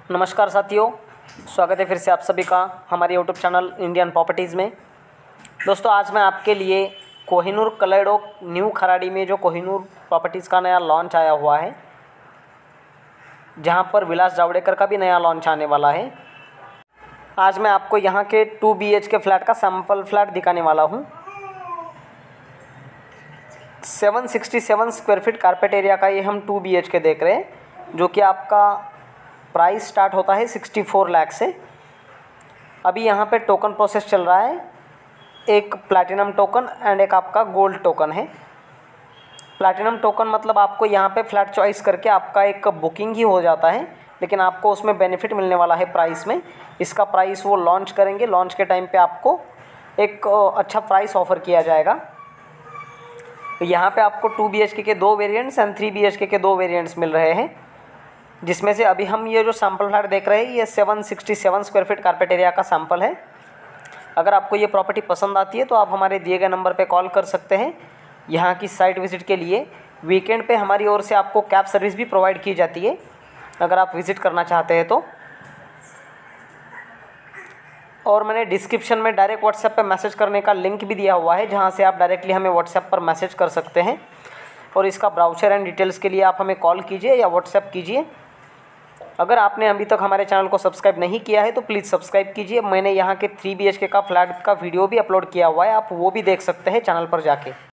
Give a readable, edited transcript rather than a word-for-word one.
नमस्कार साथियों, स्वागत है फिर से आप सभी का हमारे यूट्यूब चैनल इंडियन प्रॉपर्टीज़ में। दोस्तों, आज मैं आपके लिए कोहिनूर कलेडो न्यू खराड़ी में जो कोहिनूर प्रॉपर्टीज़ का नया लॉन्च आया हुआ है, जहां पर विलास जावड़ेकर का भी नया लॉन्च आने वाला है। आज मैं आपको यहां के 2 BHK फ्लैट का सैम्पल फ्लैट दिखाने वाला हूं। 767 स्क्वायर फीट कारपेट एरिया का ये हम 2 BHK देख रहे हैं, जो कि आपका प्राइस स्टार्ट होता है 64 लाख से। अभी यहाँ पे टोकन प्रोसेस चल रहा है, एक प्लैटिनम टोकन एंड एक आपका गोल्ड टोकन है। प्लैटिनम टोकन मतलब आपको यहाँ पे फ्लैट चॉइस करके आपका एक बुकिंग ही हो जाता है, लेकिन आपको उसमें बेनिफिट मिलने वाला है प्राइस में। इसका प्राइस वो लॉन्च करेंगे, लॉन्च के टाइम पे आपको एक अच्छा प्राइस ऑफ़र किया जाएगा। यहाँ पे आपको 2 BHK के 2 वेरिएंट्स एंड 3 BHK के 2 वेरिएंट्स मिल रहे हैं, जिसमें से अभी हम ये जो सैम्पल फ्लैट देख रहे हैं ये 767 स्क्वायर फीट कारपेट एरिया का सैम्पल है। अगर आपको ये प्रॉपर्टी पसंद आती है तो आप हमारे दिए गए नंबर पे कॉल कर सकते हैं। यहाँ की साइट विज़िट के लिए वीकेंड पे हमारी ओर से आपको कैब सर्विस भी प्रोवाइड की जाती है, अगर आप विज़िट करना चाहते हैं तो। और मैंने डिस्क्रिप्शन में डायरेक्ट व्हाट्सएप पे मैसेज करने का लिंक भी दिया हुआ है, जहाँ से आप डायरेक्टली हमें व्हाट्सएप पर मैसेज कर सकते हैं। और इसका ब्राउचर एंड डिटेल्स के लिए आप हमें कॉल कीजिए या व्हाट्सएप कीजिए। अगर आपने अभी तक हमारे चैनल को सब्सक्राइब नहीं किया है तो प्लीज़ सब्सक्राइब कीजिए। मैंने यहाँ के 3 BHK का फ्लैट का वीडियो भी अपलोड किया हुआ है, आप वो भी देख सकते हैं चैनल पर जाके।